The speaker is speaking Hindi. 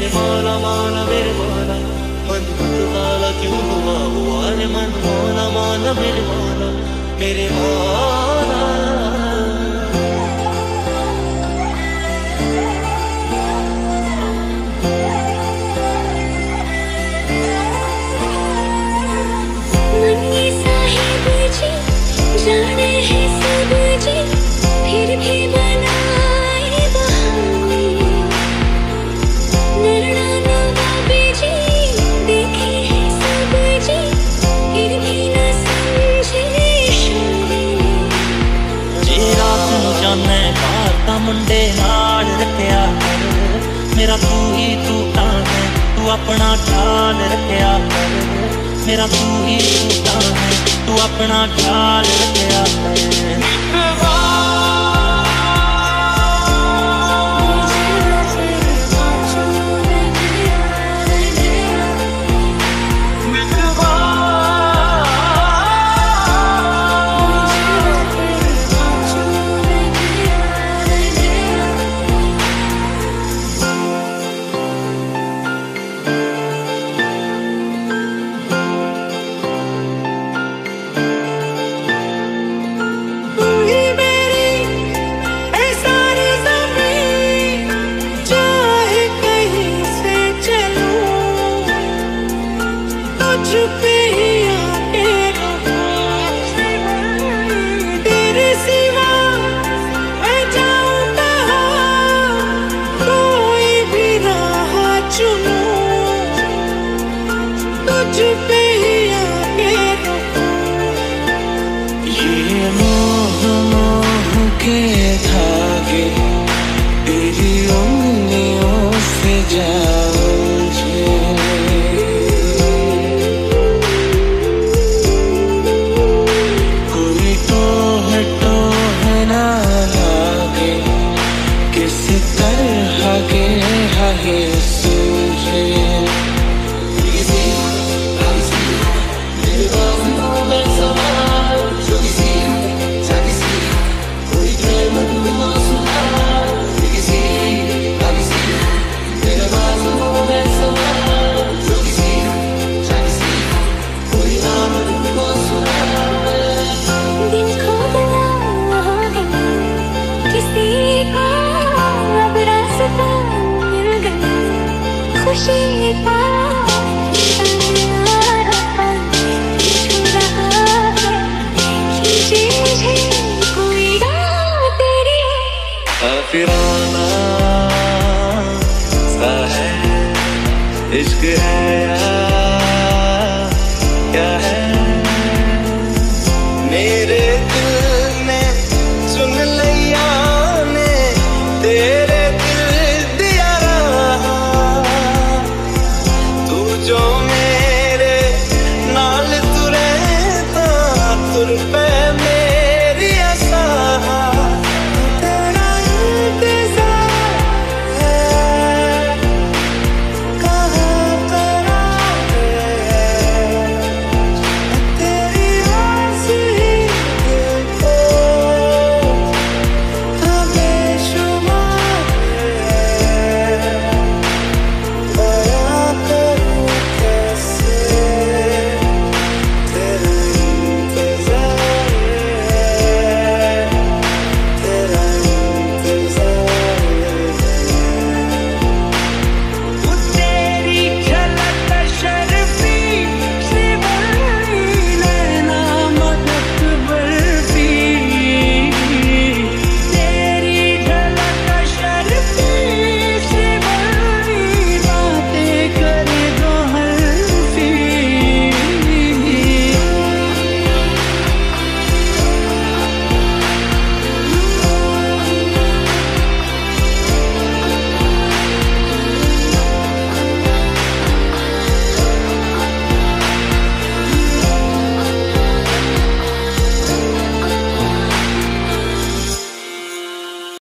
मौला मौला मेरे मौला, मन काला क्यों हुआ रे मन, मौला मौला मेरे मौला मेरे मौला। मन्नी साहिब जी जाने हैं सब जी, फिर भी बनाए बहाने। नैना नवाबी जी देखे हैं सब जी, फिर भी न समझे इशारे। जे रात नूं जाने बाहर तां मुंडे नाल रखिया कर, मेरा तू ही तू तां है, तू अपना ख्याल रखिया कर। मेरा तू ही तू तां है, तू अपना ख्याल रखिया कर। फिराना सा है इश्क है।